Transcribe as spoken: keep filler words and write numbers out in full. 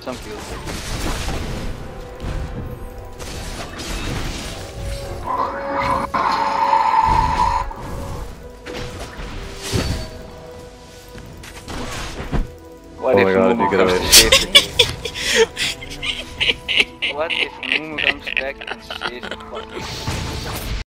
Some feels like What Oh if my god, Mumu you get comes away. to save the day? What if Mumu comes back and saves the fucking